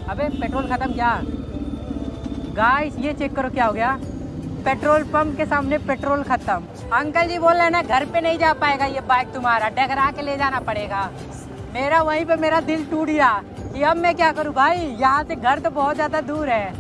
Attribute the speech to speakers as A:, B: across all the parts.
A: अबे पेट्रोल खत्म क्या? गाइस ये चेक करो क्या हो गया, पेट्रोल पंप के सामने पेट्रोल खत्म। अंकल जी बोल रहे हैं ना घर पे नहीं जा पाएगा ये बाइक तुम्हारा, डगरा के ले जाना पड़ेगा। मेरा वहीं पे मेरा दिल टूट गया कि अब मैं क्या करूं भाई, यहाँ से घर तो बहुत ज्यादा दूर है।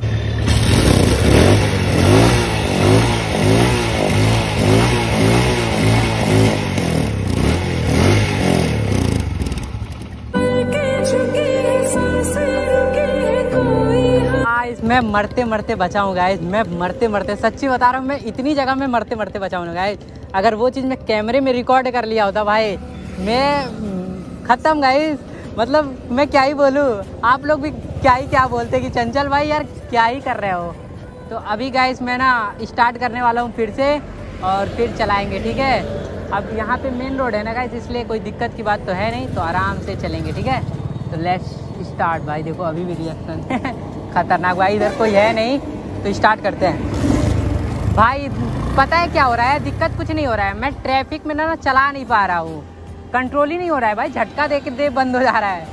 A: मैं मरते मरते बचाऊं गाइस, मैं मरते मरते सच्ची बता रहा हूँ, मैं इतनी जगह में मरते मरते बचाऊंगा गाइस। अगर वो चीज़ मैं कैमरे में रिकॉर्ड कर लिया होता भाई, मैं ख़त्म गाइस। मतलब मैं क्या ही बोलूँ, आप लोग भी क्या बोलते कि चंचल भाई यार क्या ही कर रहे हो। तो अभी गाइस मैं ना स्टार्ट करने वाला हूँ फिर से और फिर चलाएँगे, ठीक है। अब यहाँ पर मेन रोड है ना गाइस, इसलिए कोई दिक्कत की बात तो है नहीं, तो आराम से चलेंगे, ठीक है। तो लेट्स स्टार्ट भाई। देखो अभी भी रिएक्शन खतरनाक भाई, इधर कोई है नहीं तो स्टार्ट करते हैं भाई। पता है क्या हो रहा है, दिक्कत कुछ नहीं हो रहा है, मैं ट्रैफिक में ना चला नहीं पा रहा हूँ, कंट्रोल ही नहीं हो रहा है भाई, झटका दे बंद हो जा रहा है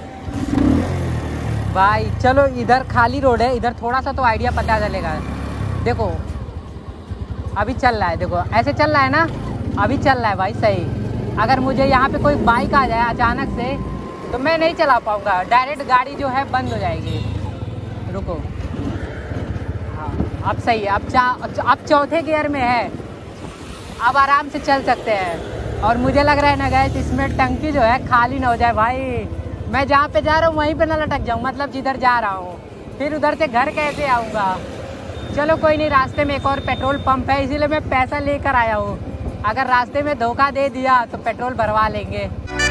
A: भाई। चलो इधर खाली रोड है, इधर थोड़ा सा तो आइडिया पता चलेगा। देखो अभी चल रहा है, देखो ऐसे चल रहा है ना, अभी चल रहा है भाई सही। अगर मुझे यहाँ पे कोई बाइक आ जाए अचानक से तो मैं नहीं चला पाऊँगा, डायरेक्ट गाड़ी जो है बंद हो जाएगी। रुको, हाँ अब सही है, अब चौथे गियर में है, अब आराम से चल सकते हैं। और मुझे लग रहा है ना गैस इसमें टंकी जो है खाली ना हो जाए भाई, मैं जहाँ पे जा रहा हूँ वहीं पे ना लटक जाऊँ, मतलब जिधर जा रहा हूँ फिर उधर से घर कैसे आऊँगा। चलो कोई नहीं, रास्ते में एक और पेट्रोल पंप है, इसीलिए मैं पैसा लेकर आया हूँ। अगर रास्ते में धोखा दे दिया तो पेट्रोल भरवा लेंगे।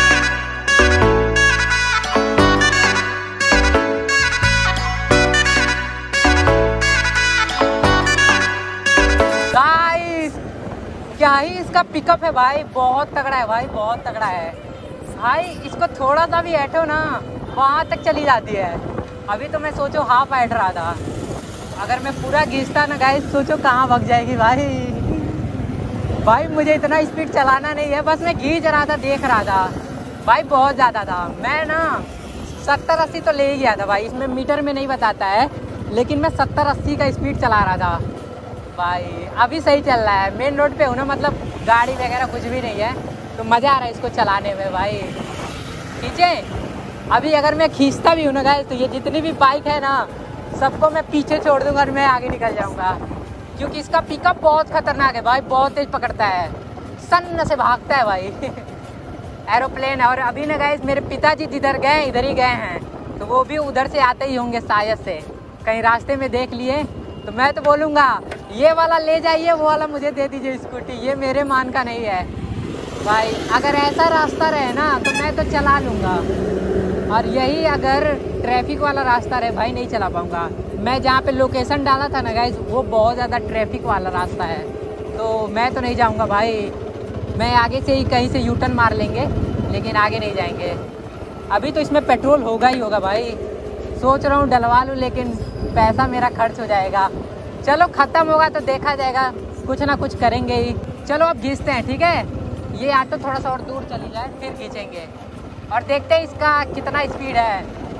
A: क्या ही इसका पिकअप है भाई, बहुत तगड़ा है भाई, बहुत तगड़ा है भाई। इसको थोड़ा सा भी ऐठो ना वहाँ तक चली जाती है। अभी तो मैं सोचो हाफ ऐठ रहा था, अगर मैं पूरा घींचता ना गाइस सोचो कहाँ भाग जाएगी भाई। भाई मुझे इतना स्पीड चलाना नहीं है, बस मैं घींच रहा था, देख रहा था भाई, बहुत ज़्यादा था। मैं ना 70-80 तो ले ही गया था भाई, इसमें मीटर में नहीं बताता है, लेकिन मैं 70-80 का स्पीड चला रहा था भाई। अभी सही चल रहा है, मेन रोड पे हूँ ना, मतलब गाड़ी वगैरह कुछ भी नहीं है, तो मज़ा आ रहा है इसको चलाने में भाई। खींचे अभी अगर मैं खींचता भी हूँ ना गाइस, तो ये जितनी भी बाइक है ना सबको मैं पीछे छोड़ दूँगा और मैं आगे निकल जाऊँगा, क्योंकि इसका पिकअप बहुत खतरनाक है भाई, बहुत तेज पकड़ता है, सन्न से भागता है भाई एरोप्लेन। और अभी ना गाइस मेरे पिताजी जिधर गए इधर ही गए हैं, तो वो भी उधर से आते ही होंगे शायद से, कहीं रास्ते में देख लिए तो मैं तो बोलूँगा ये वाला ले जाइए, वो वाला मुझे दे दीजिए स्कूटी, ये मेरे मान का नहीं है भाई। अगर ऐसा रास्ता रहे ना तो मैं तो चला लूँगा, और यही अगर ट्रैफिक वाला रास्ता रहे भाई नहीं चला पाऊँगा। मैं जहाँ पे लोकेशन डाला था ना गाइस वो बहुत ज़्यादा ट्रैफिक वाला रास्ता है, तो मैं तो नहीं जाऊँगा भाई। मैं आगे से ही कहीं से यू टर्न मार लेंगे, लेकिन आगे नहीं जाएंगे। अभी तो इसमें पेट्रोल होगा ही होगा भाई, सोच रहा हूँ डलवा लूँ, लेकिन पैसा मेरा खर्च हो जाएगा। चलो ख़त्म होगा तो देखा जाएगा, कुछ ना कुछ करेंगे ही। चलो अब खींचते हैं, ठीक है। ये ऑटो थोड़ा सा और दूर चली जाए फिर खींचेंगे और देखते हैं इसका कितना स्पीड है।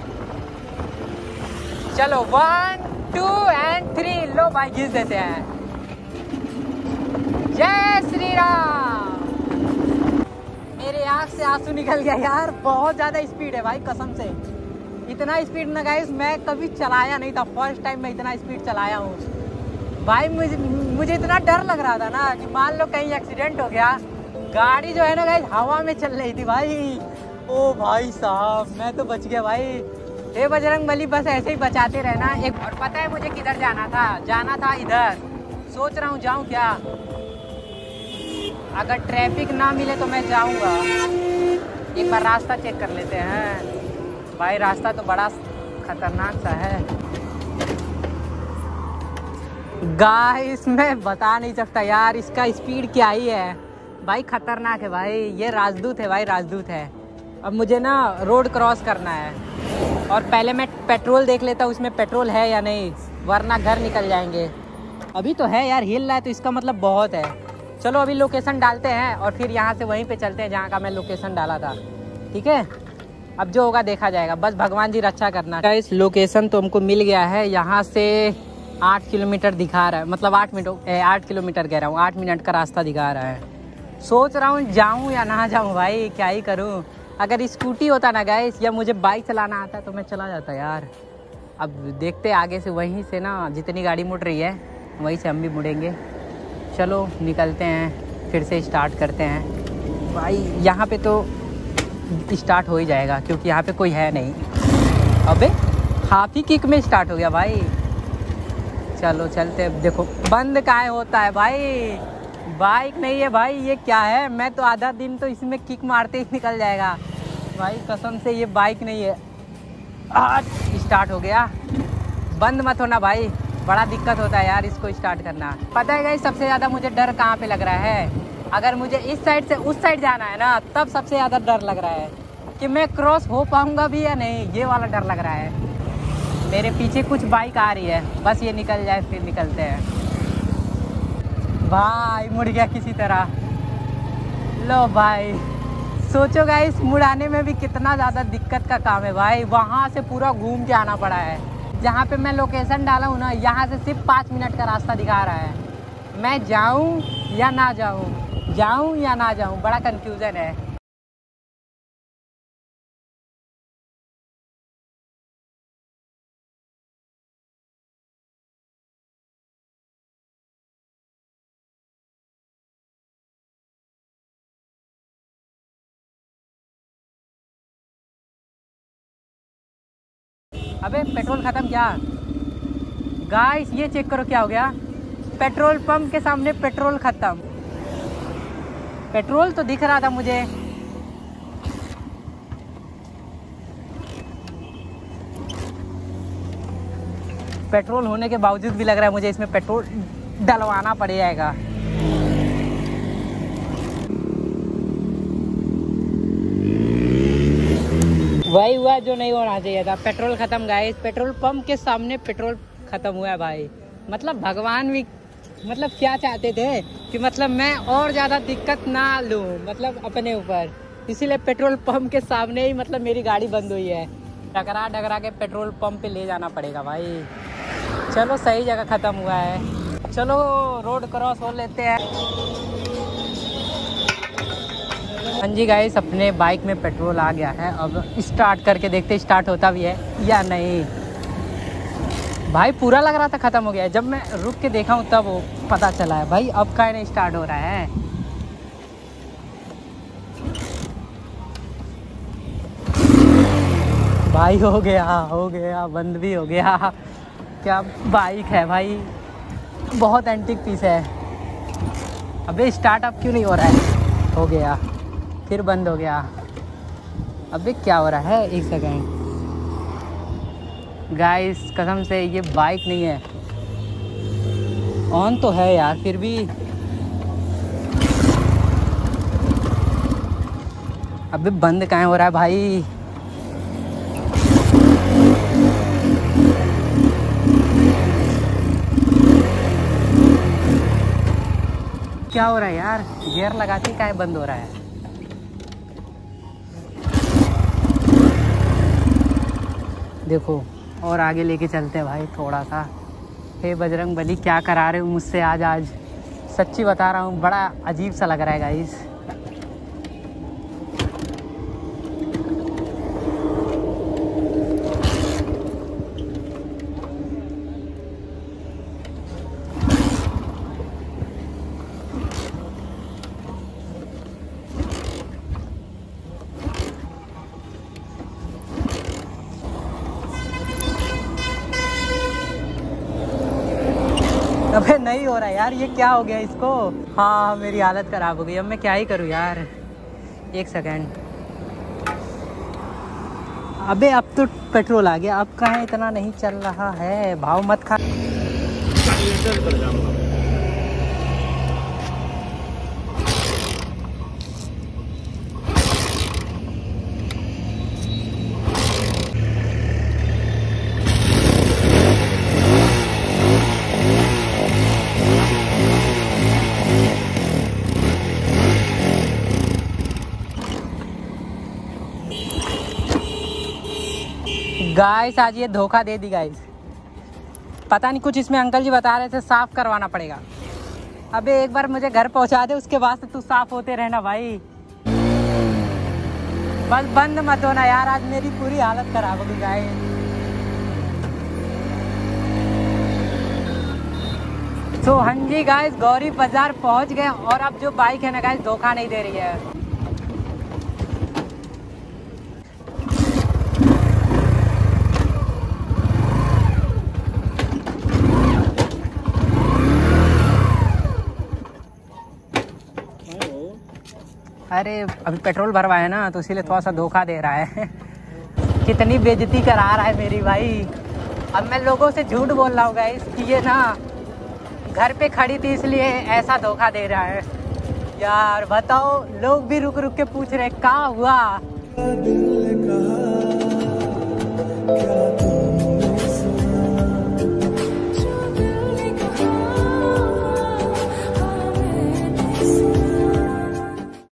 A: चलो 1 2 एंड 3, लो भाई खींच देते हैं। जय श्री राम। मेरे आँख से आंसू निकल गया यार, बहुत ज़्यादा स्पीड है भाई कसम से। इतना स्पीड ना गाइस मैं कभी चलाया नहीं था, फर्स्ट टाइम मैं इतना स्पीड चलाया हूँ भाई। मुझे इतना डर लग रहा था ना कि मान लो कहीं एक्सीडेंट हो गया। गाड़ी जो है ना गाइस हवा में चल रही थी भाई, ओ भाई साहब मैं तो बच गया भाई। हे बजरंगबली बस ऐसे ही बचाते रहना। एक और पता है मुझे किधर जाना था इधर, सोच रहा हूँ जाऊँ क्या। अगर ट्रैफिक ना मिले तो मैं जाऊँगा, एक बार रास्ता चेक कर लेते हैं भाई। रास्ता तो बड़ा खतरनाक सा है गाइस, मैं बता नहीं सकता यार इसका स्पीड क्या ही है भाई, खतरनाक है भाई। ये राजदूत है भाई, राजदूत है। अब मुझे ना रोड क्रॉस करना है और पहले मैं पेट्रोल देख लेता हूँ उसमें पेट्रोल है या नहीं, वरना घर निकल जाएंगे। अभी तो है यार, हिल रहा है तो इसका मतलब बहुत है। चलो अभी लोकेशन डालते हैं और फिर यहाँ से वहीं पे चलते हैं जहाँ का मैं लोकेशन डाला था, ठीक है। अब जो होगा देखा जाएगा, बस भगवान जी रक्षा करना। इस लोकेशन तो हमको मिल गया है, यहाँ से 8 किलोमीटर दिखा रहा है, मतलब 8 किलोमीटर कह रहा हूँ, 8 मिनट का रास्ता दिखा रहा है। सोच रहा हूँ जाऊँ या ना जाऊँ भाई, क्या ही करूँ। अगर स्कूटी होता ना गाइस, या मुझे बाइक चलाना आता तो मैं चला जाता यार। अब देखते आगे से, वहीं से ना जितनी गाड़ी मुड़ रही है वहीं से हम भी मुड़ेंगे। चलो निकलते हैं, फिर से स्टार्ट करते हैं भाई। यहाँ पे तो स्टार्ट हो ही जाएगा क्योंकि यहाँ पे कोई है नहीं। अबे हाफ ही किक में स्टार्ट हो गया भाई। चलो चलते। देखो बंद काहे होता है भाई, बाइक नहीं है भाई, ये क्या है। मैं तो आधा दिन तो इसमें किक मारते ही निकल जाएगा भाई, कसम से ये बाइक नहीं है। आज स्टार्ट हो गया। बंद मत होना भाई, बड़ा दिक्कत होता है यार इसको स्टार्ट करना। पता है गाइस सबसे ज़्यादा मुझे डर कहाँ पे लग रहा है, अगर मुझे इस साइड से उस साइड जाना है ना, तब सबसे ज़्यादा डर लग रहा है कि मैं क्रॉस हो पाऊँगा भी या नहीं, ये वाला डर लग रहा है। मेरे पीछे कुछ बाइक आ रही है, बस ये निकल जाए फिर निकलते हैं। भाई मुड़ गया किसी तरह। लो भाई, सोचो गाइस मुड़ाने में भी कितना ज़्यादा दिक्कत का काम है भाई। वहाँ से पूरा घूम के आना पड़ा है। जहाँ पे मैं लोकेशन डाला हूँ ना, यहाँ से सिर्फ 5 मिनट का रास्ता दिखा रहा है। मैं जाऊँ या ना जाऊँ, जाऊँ या ना जाऊँ, बड़ा कंफ्यूजन है। अबे पेट्रोल ख़त्म क्या गाइस, ये चेक करो क्या हो गया। पेट्रोल पंप के सामने पेट्रोल ख़त्म। पेट्रोल तो दिख रहा था मुझे। पेट्रोल होने के बावजूद भी लग रहा है मुझे इसमें पेट्रोल डलवाना पड़ जाएगा। वही हुआ जो नहीं होना चाहिए था, पेट्रोल खत्म गाइस। पेट्रोल पंप के सामने पेट्रोल खत्म हुआ है भाई। मतलब भगवान भी मतलब क्या चाहते थे कि मतलब मैं और ज़्यादा दिक्कत ना लूँ मतलब अपने ऊपर, इसीलिए पेट्रोल पंप के सामने ही मतलब मेरी गाड़ी बंद हुई है। डगरा डगरा के पेट्रोल पंप पे ले जाना पड़ेगा भाई। चलो सही जगह ख़त्म हुआ है, चलो रोड क्रॉस हो लेते हैं। हाँ जी गाइस, अपने बाइक में पेट्रोल आ गया है। अब स्टार्ट करके देखते स्टार्ट होता भी है या नहीं। भाई पूरा लग रहा था ख़त्म हो गया है, जब मैं रुक के देखा हूँ तब वो पता चला है भाई अब का नहीं स्टार्ट हो रहा है। भाई हो गया बंद भी हो गया। क्या बाइक है भाई, बहुत एंटीक पीस है। अबे स्टार्ट अप क्यों नहीं हो रहा है। हो गया, फिर बंद हो गया। अबे क्या हो रहा है, एक सेकेंड गाइस, कसम से ये बाइक नहीं है। ऑन तो है यार फिर भी। अबे बंद कहाँ हो रहा है भाई। क्या हो रहा है यार, गियर लगाते काहे बंद हो रहा है। देखो और आगे लेके चलते हैं भाई थोड़ा सा। हे बजरंग बली, क्या करा रहे हो मुझसे आज सच्ची बता रहा हूँ, बड़ा अजीब सा लग रहा है गाइस। अबे नहीं हो रहा यार, ये क्या हो गया इसको। हाँ मेरी हालत ख़राब हो गई, अब मैं क्या ही करूँ यार। एक सेकेंड। अबे अब तो पेट्रोल आ गया, अब कहाँ इतना नहीं चल रहा है। भाव मत खा। गाइस आज ये धोखा दे दी गाइस। पता नहीं कुछ इसमें अंकल जी बता रहे थे साफ करवाना पड़ेगा। अबे एक बार मुझे घर पहुंचा दे, उसके बाद से तू साफ होते रहना भाई। बस बंद मत होना यार, आज मेरी पूरी हालत खराब हो गई गाइस। तो हाँ जी गाइस, गौरी बाजार पहुंच गए और अब जो बाइक है ना गाइस धोखा नहीं दे रही है। अरे अभी पेट्रोल भरवाया ना तो इसीलिए थोड़ा सा धोखा दे रहा है। कितनी बेइज्जती करा रहा है मेरी भाई। अब मैं लोगों से झूठ बोल रहा हूँ गाइस कि ये ना घर पे खड़ी थी इसलिए ऐसा धोखा दे रहा है। यार बताओ, लोग भी रुक रुक के पूछ रहे क्या हुआ।